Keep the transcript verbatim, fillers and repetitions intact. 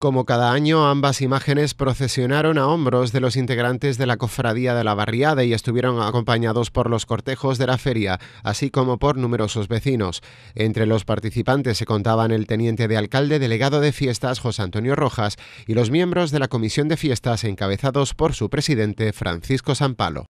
Como cada año, ambas imágenes procesionaron a hombros de los integrantes de la Cofradía de la Barriada y estuvieron acompañados por los cortejos de la feria, así como por numerosos vecinos. Entre los participantes se contaban el teniente de alcalde, delegado de fiestas José Antonio Rojas y los miembros de la Comisión de Fiestas encabezados por su presidente Francisco Sampalo.